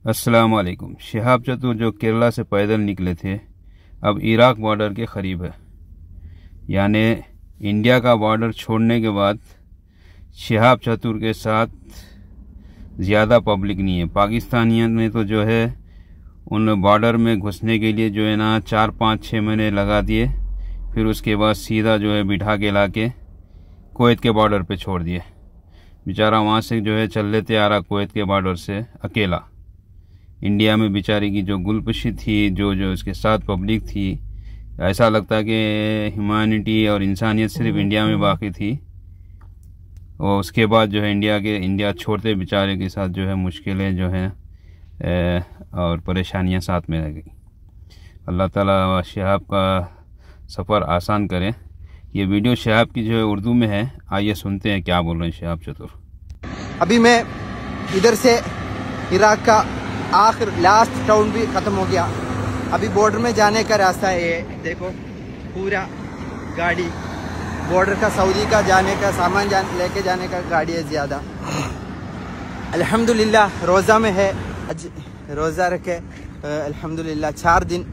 अस्सलाम वालेकुम। शिहाब चतुर जो केरला से पैदल निकले थे अब इराक बॉर्डर के करीब है, यानी इंडिया का बॉर्डर छोड़ने के बाद शिहाब चतुर के साथ ज़्यादा पब्लिक नहीं है। पाकिस्तानियों ने तो जो है उन बॉर्डर में घुसने के लिए जो है ना 4-5-6 महीने लगा दिए, फिर उसके बाद सीधा जो है बिठा के ला के कुवैत के बॉर्डर पे छोड़ दिए। बेचारा वहाँ से जो है चल लेते आ रहा कुवैत के बॉर्डर से अकेला। इंडिया में बेचारे की जो गुलपशी थी, जो उसके साथ पब्लिक थी, ऐसा लगता कि ह्यूमैनिटी और इंसानियत सिर्फ इंडिया में बाकी थी। और उसके बाद जो है इंडिया छोड़ते बेचारे के साथ जो है मुश्किलें जो हैं और परेशानियां साथ में रह गई। अल्लाह ताला शिहाब का सफ़र आसान करें। ये वीडियो शिहाब की जो है उर्दू में है, आइए सुनते हैं क्या बोल रहे हैं शिहाब चतुर। अभी मैं इधर से इराक का आखिर लास्ट टाउन भी ख़त्म हो गया। अभी बॉर्डर में जाने का रास्ता है, ये देखो पूरा गाड़ी बॉर्डर का, सऊदी का जाने का सामान लेके जाने का गाड़ी है ज़्यादा। अल्हम्दुलिल्लाह रोज़ा में है, आज रोज़ा रखे अल्हम्दुलिल्लाह 4 दिन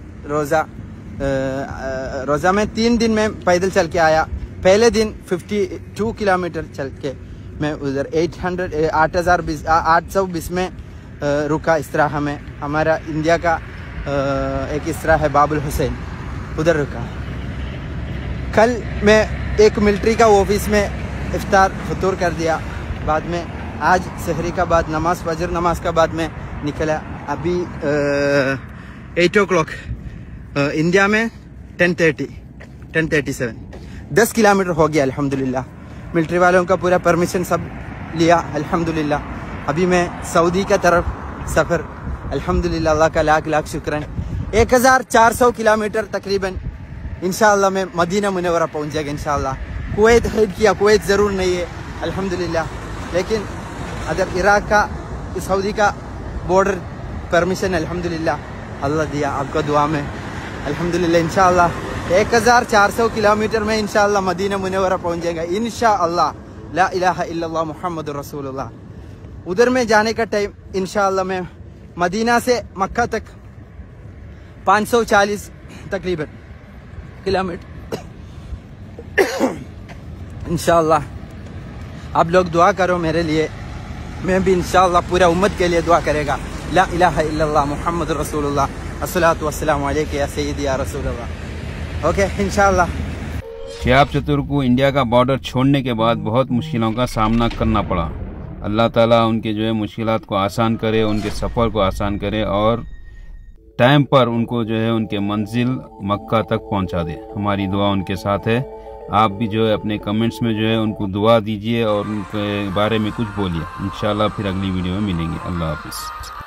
रोज़ा में 3 दिन में पैदल चल के आया। पहले दिन 52 किलोमीटर चल के मैं उधर 820 में रुका इस्त्राहा में। हमारा इंडिया का एक इस्त्राहा है बाबुल हुसैन, उधर रुका। कल मैं एक मिलिट्री का ऑफिस में इफ्तार फतूर कर दिया। बाद में आज सहरी का बाद नमाज, फजर नमाज का बाद में निकला। अभी 8 o'clock इंडिया में 10:37 10 किलोमीटर हो गया अल्हम्दुलिल्लाह। मिलिट्री वालों का पूरा परमिशन सब लिया अल्हम्दुलिल्लाह। अभी मैं सऊदी का तरफ सफ़र अल्हम्दुलिल्लाह, अल्लाह का लाख लाख शुक्रान। 1400 किलोमीटर तकरीबन इंशाअल्लाह मैं मदीना मुनव्वरा पहुंच जाएगा इंशाअल्लाह। कुवैत हेड किया, कुवैत ज़रूर नहीं है अल्हम्दुलिल्लाह, लेकिन अगर इराक का सऊदी का बॉर्डर परमिशन अल्हम्दुलिल्लाह अल्लाह दिया, आपका दुआ में अल्हम्दुलिल्लाह इंशाअल्लाह 1400 किलोमीटर में इंशाअल्लाह मदीना मुनव्वरा पहुंच जाएगा इंशाअल्लाह। ला इलाहा इल्लल्लाह मुहम्मदुर रसूलुल्लाह। उधर में जाने का टाइम इंशाअल्लाह मैं मदीना से मक्का तक 540 तकरीबन किलोमीटर इंशाअल्लाह। आप लोग दुआ करो मेरे लिए, मैं भी इंशाअल्लाह पूरा उम्मत के लिए दुआ करेगा। ला इलाहा इल्लल्लाह मुहम्मदुर रसूलुल्लाह, अस्सलातु वस्सलामु अलैका या सय्यदी या रसूलल्लाह। ओके इंशाअल्लाह। शिहाब चतुर को इंडिया का बॉर्डर छोड़ने के बाद बहुत मुश्किलों का सामना करना पड़ा। अल्लाह ताला उनके जो है मुश्किलात को आसान करे, उनके सफ़र को आसान करे और टाइम पर उनको जो है उनके मंजिल मक्का तक पहुंचा दे। हमारी दुआ उनके साथ है। आप भी जो है अपने कमेंट्स में जो है उनको दुआ दीजिए और उनके बारे में कुछ बोलिए। इंशाअल्लाह फिर अगली वीडियो में मिलेंगे। अल्लाह हाफिज़।